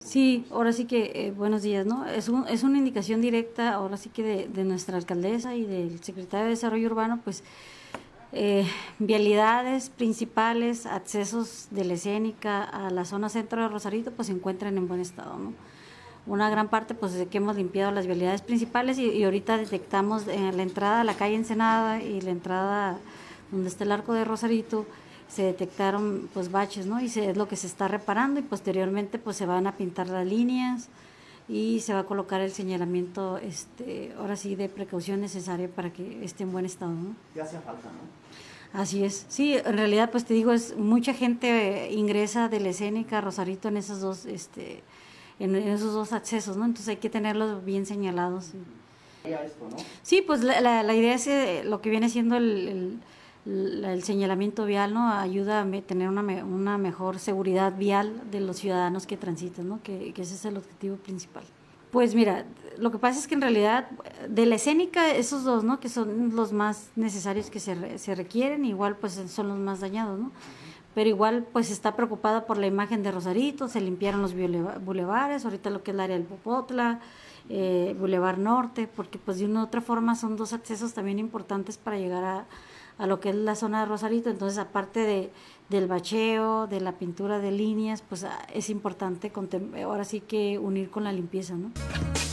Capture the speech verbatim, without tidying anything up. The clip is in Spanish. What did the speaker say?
Sí, ahora sí que eh, buenos días, ¿no? Es, un, es una indicación directa, ahora sí que de, de nuestra alcaldesa y del secretario de Desarrollo Urbano, pues eh, vialidades principales, accesos de la escénica a la zona centro de Rosarito, pues se encuentran en buen estado, ¿no? Una gran parte, pues, de que hemos limpiado las vialidades principales y, y ahorita detectamos eh, la entrada a la calle Ensenada y la entrada donde está el arco de Rosarito, se detectaron, pues, baches, ¿no? Y se, es lo que se está reparando y posteriormente, pues, se van a pintar las líneas y se va a colocar el señalamiento, este, ahora sí, de precaución necesaria para que esté en buen estado, ¿no? Ya hacía falta, ¿no? Así es. Sí, en realidad, pues te digo, es mucha gente eh, ingresa de la escénica a Rosarito en esos dos, este, en esos dos accesos, ¿no? Entonces hay que tenerlos bien señalados. Esto, ¿no? Sí, pues la, la, la idea es eh, lo que viene siendo el, el, el señalamiento vial, ¿no? Ayuda a me, tener una, me, una mejor seguridad vial de los ciudadanos que transitan, ¿no? Que, que ese es el objetivo principal. Pues mira, lo que pasa es que en realidad de la escénica esos dos, ¿no? Que son los más necesarios que se, re, se requieren, igual pues son los más dañados, ¿no? Pero igual pues está preocupada por la imagen de Rosarito, se limpiaron los bulevares, ahorita lo que es el área del Popotla, eh, Boulevard Norte, porque pues de una u otra forma son dos accesos también importantes para llegar a, a lo que es la zona de Rosarito. Entonces, aparte de, del bacheo, de la pintura de líneas, pues es importante ahora sí que unir con la limpieza, ¿no?